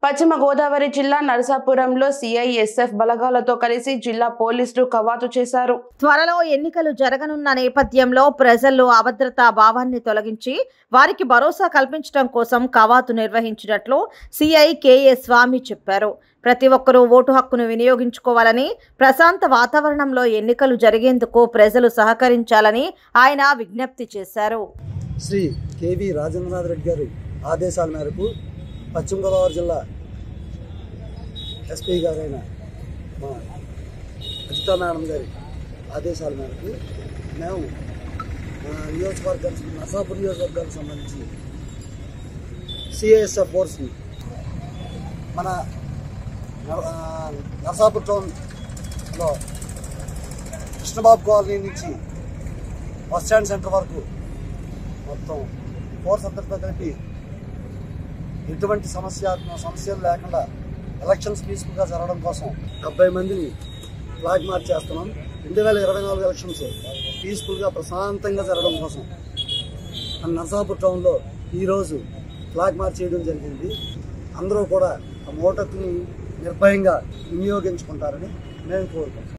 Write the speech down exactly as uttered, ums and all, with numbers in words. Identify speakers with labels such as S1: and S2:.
S1: పశ్చిమ గోదావరి జిల్లా నరసాపురంలో సిఐఎస్ఎఫ్ బలగాలతో కలిసి జిల్లా పోలీసులు కవాతు చేశారు.
S2: త్వరలో ఎన్నికలు జరగనున్న నేపథ్యంలో ప్రజల్లో అభద్రతా భావాన్ని తొలగించి వారికి భరోసా కల్పించడం కోసం కవాతు నిర్వహించినట్లు సిఐ కెఎ స్వామి చెప్పారు. ప్రతి ఒక్కరూ ఓటు హక్కును వినియోగించుకోవాలని, ప్రశాంత వాతావరణంలో ఎన్నికలు జరిగేందుకు ప్రజలు సహకరించాలని ఆయన విజ్ఞప్తి చేశారు.
S3: శ్రీ కెవి రాజేంద్రనాథ్ రెడ్డి గారి ఆదేశాల మేరకు పశ్చిమ గోదావరి జిల్లా ఎస్పీ గారైన మా అజితా మేడం గారి ఆదేశాల మేరకు మేము నియోజకవర్గానికి నరసాపురం నియోజకవర్గానికి సంబంధించి సిఐఎస్ఎఫ్ ఫోర్స్ని మన నరసాపురం టౌన్లో కృష్ణబాబు కాలనీ నుంచి బస్ స్టాండ్ సెంటర్ వరకు మొత్తం ఫోర్స్ అంతటితో కలిపి ఎటువంటి సమస్య సమస్యలు లేకుండా ఎలక్షన్స్ పీస్ఫుల్గా జరగడం కోసం డెబ్బై మందిని ఫ్లాగ్ మార్చ్ చేస్తున్నాం. రెండు వేల ఇరవై నాలుగు ఎలక్షన్స్ పీస్ఫుల్గా ప్రశాంతంగా జరగడం కోసం మన నరసాపురం టౌన్లో ఈరోజు ఫ్లాగ్ మార్చ్ చేయడం జరిగింది. అందరూ కూడా ఆ ఓటుని నిర్భయంగా వినియోగించుకుంటారని మేము కోరుకుంటున్నాం.